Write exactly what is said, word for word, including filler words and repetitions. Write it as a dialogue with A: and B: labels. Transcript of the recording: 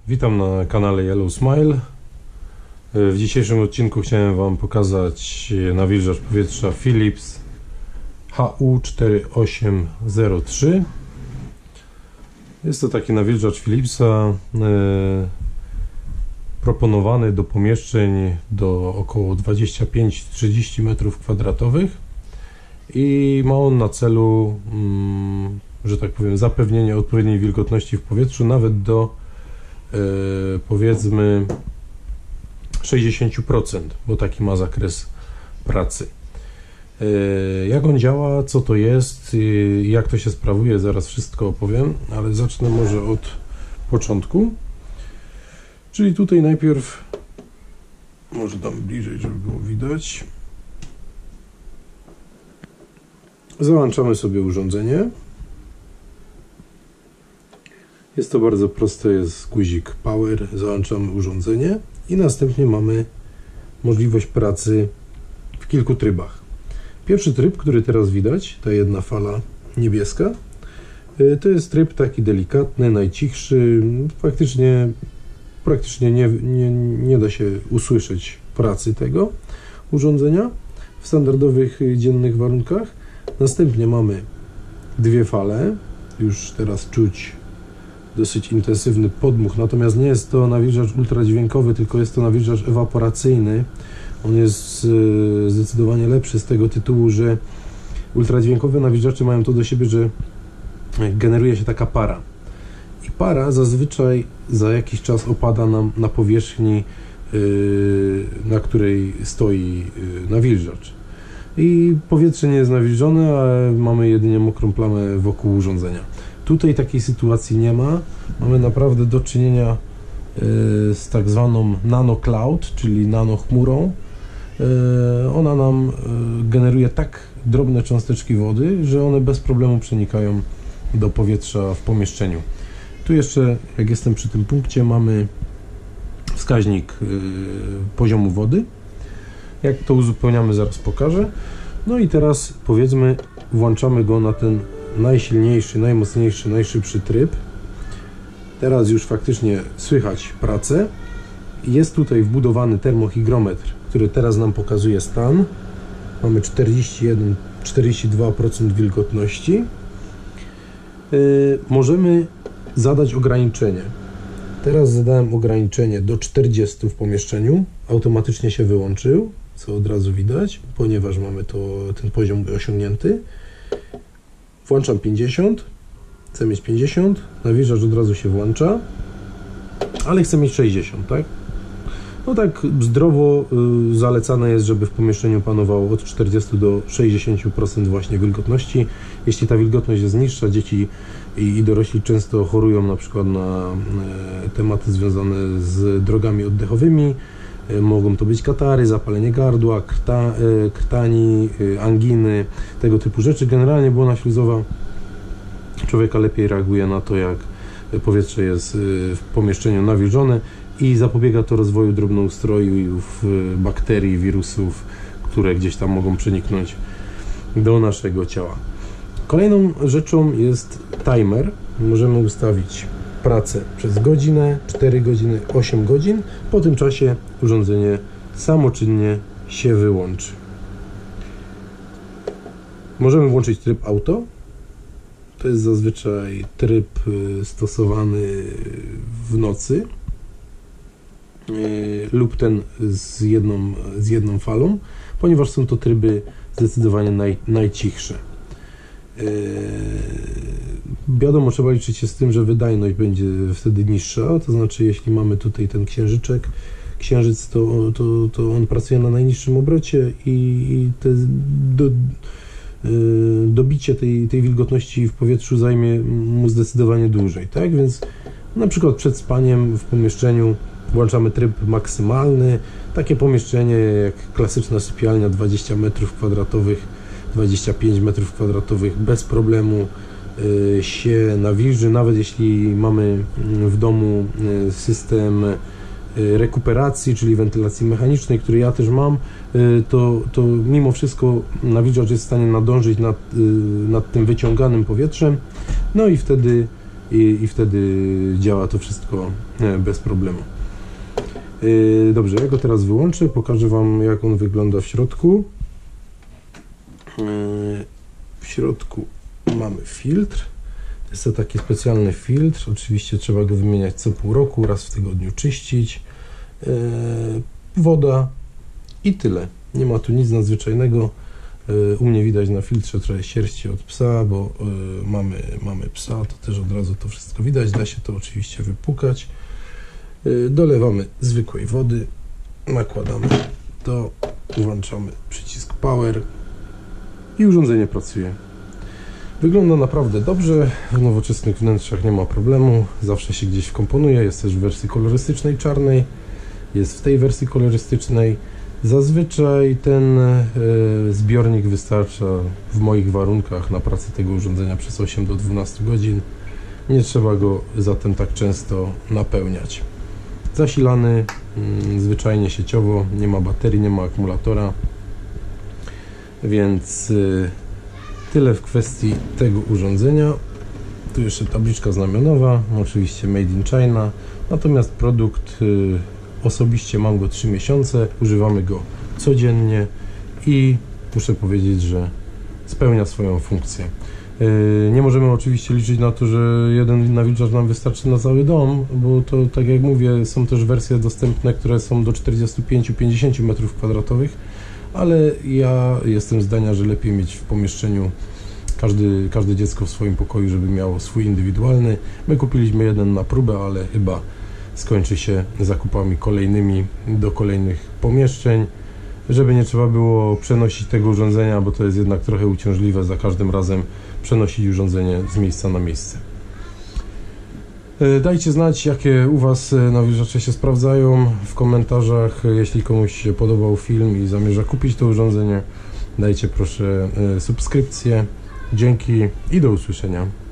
A: Witam na kanale Yellow Smile. W dzisiejszym odcinku chciałem Wam pokazać nawilżacz powietrza Philips H U cztery osiem zero trzy. Jest to taki nawilżacz Philipsa e, proponowany do pomieszczeń do około dwadzieścia pięć do trzydziestu metrów kwadratowych i ma on na celu, mm, że tak powiem, zapewnienie odpowiedniej wilgotności w powietrzu nawet do e, powiedzmy sześćdziesiąt procent, bo taki ma zakres pracy. Jak on działa, co to jest, jak to się sprawuje, zaraz wszystko opowiem, ale zacznę może od początku. Czyli tutaj najpierw, może dam bliżej, żeby było widać. Załączamy sobie urządzenie. Jest to bardzo proste, jest guzik Power, załączamy urządzenie i następnie mamy możliwość pracy w kilku trybach. Pierwszy tryb, który teraz widać, ta jedna fala niebieska, to jest tryb taki delikatny, najcichszy, faktycznie praktycznie nie, nie, nie da się usłyszeć pracy tego urządzenia w standardowych dziennych warunkach. Następnie mamy dwie fale, już teraz czuć dosyć intensywny podmuch, natomiast nie jest to nawilżacz ultradźwiękowy, tylko jest to nawilżacz ewaporacyjny. On jest zdecydowanie lepszy z tego tytułu, że ultradźwiękowe nawilżacze mają to do siebie, że generuje się taka para. I para zazwyczaj za jakiś czas opada nam na powierzchni, na której stoi nawilżacz. I powietrze nie jest nawilżone, a mamy jedynie mokrą plamę wokół urządzenia. Tutaj takiej sytuacji nie ma. Mamy naprawdę do czynienia z tak zwaną nano cloud, czyli nano chmurą. Ona nam generuje tak drobne cząsteczki wody, że one bez problemu przenikają do powietrza w pomieszczeniu. Tu jeszcze, jak jestem przy tym punkcie, mamy wskaźnik poziomu wody. Jak to uzupełniamy, zaraz pokażę. No i teraz, powiedzmy, włączamy go na ten najsilniejszy, najmocniejszy, najszybszy tryb. Teraz już faktycznie słychać pracę. Jest tutaj wbudowany termohygrometr, który teraz nam pokazuje stan. Mamy czterdzieści jeden do czterdziestu dwóch procent wilgotności. Yy, możemy zadać ograniczenie. Teraz zadałem ograniczenie do czterdziestu w pomieszczeniu. Automatycznie się wyłączył, co od razu widać, ponieważ mamy to, ten poziom osiągnięty. Włączam pięćdziesiąt, chcę mieć pięćdziesiąt, nawilżacz od razu się włącza, ale chcę mieć sześćdziesiąt, tak? No tak zdrowo y, zalecane jest, żeby w pomieszczeniu panowało od czterdziestu do sześćdziesięciu procent właśnie wilgotności. Jeśli ta wilgotność jest niższa, dzieci i, i dorośli często chorują na przykład na y, tematy związane z drogami oddechowymi. Y, mogą to być katary, zapalenie gardła, krta, y, krtani, y, anginy, tego typu rzeczy. Generalnie błona śluzowa człowieka lepiej reaguje na to, jak powietrze jest y, w pomieszczeniu nawilżone, i zapobiega to rozwoju drobnoustrojów, bakterii, wirusów, które gdzieś tam mogą przeniknąć do naszego ciała. Kolejną rzeczą jest timer. Możemy ustawić pracę przez godzinę, cztery godziny, osiem godzin. Po tym czasie urządzenie samoczynnie się wyłączy. Możemy włączyć tryb auto. To jest zazwyczaj tryb stosowany w nocy, lub ten z jedną, z jedną falą, ponieważ są to tryby zdecydowanie naj, najcichsze. Wiadomo, trzeba liczyć się z tym, że wydajność będzie wtedy niższa, to znaczy jeśli mamy tutaj ten księżyczek, księżyc, to, to, to on pracuje na najniższym obrocie i, i te do, dobicie tej, tej wilgotności w powietrzu zajmie mu zdecydowanie dłużej, tak? Więc na przykład przed spaniem w pomieszczeniu włączamy tryb maksymalny. Takie pomieszczenie jak klasyczna sypialnia, dwadzieścia metrów kwadratowych, dwadzieścia pięć metrów kwadratowych bez problemu się nawilży. Nawet jeśli mamy w domu system rekuperacji, czyli wentylacji mechanicznej, który ja też mam, to, to mimo wszystko nawilżacz jest w stanie nadążyć nad, nad tym wyciąganym powietrzem. No i wtedy i, i wtedy działa to wszystko bez problemu. Dobrze, ja go teraz wyłączę, pokażę Wam, jak on wygląda w środku. W środku mamy filtr. Jest to taki specjalny filtr. Oczywiście trzeba go wymieniać co pół roku, raz w tygodniu czyścić. Woda i tyle. Nie ma tu nic nadzwyczajnego. U mnie widać na filtrze trochę sierści od psa, bo mamy, mamy psa, to też od razu to wszystko widać. Da się to oczywiście wypłukać. Dolewamy zwykłej wody, nakładamy to, włączamy przycisk Power i urządzenie pracuje. Wygląda naprawdę dobrze, w nowoczesnych wnętrzach nie ma problemu, zawsze się gdzieś wkomponuje, jest też w wersji kolorystycznej czarnej, jest w tej wersji kolorystycznej. Zazwyczaj ten e, zbiornik wystarcza w moich warunkach na pracę tego urządzenia przez osiem do dwunastu godzin. Nie trzeba go zatem tak często napełniać. Zasilany mm, zwyczajnie sieciowo, nie ma baterii, nie ma akumulatora, więc y, tyle w kwestii tego urządzenia. Tu jeszcze tabliczka znamionowa, oczywiście Made in China, natomiast produkt y, osobiście mam go trzy miesiące, używamy go codziennie i muszę powiedzieć, że spełnia swoją funkcję. Nie możemy oczywiście liczyć na to, że jeden nawilżacz nam wystarczy na cały dom, bo to, tak jak mówię, są też wersje dostępne, które są do czterdziestu pięciu do pięćdziesięciu metrów kwadratowych, ale ja jestem zdania, że lepiej mieć w pomieszczeniu każdy, każde dziecko w swoim pokoju, żeby miało swój indywidualny. My kupiliśmy jeden na próbę, ale chyba skończy się zakupami kolejnymi do kolejnych pomieszczeń, żeby nie trzeba było przenosić tego urządzenia, bo to jest jednak trochę uciążliwe za każdym razem przenosić urządzenie z miejsca na miejsce. Dajcie znać, jakie u Was nawilżacze się sprawdzają w komentarzach. Jeśli komuś się podobał film i zamierza kupić to urządzenie, dajcie proszę subskrypcję. Dzięki i do usłyszenia.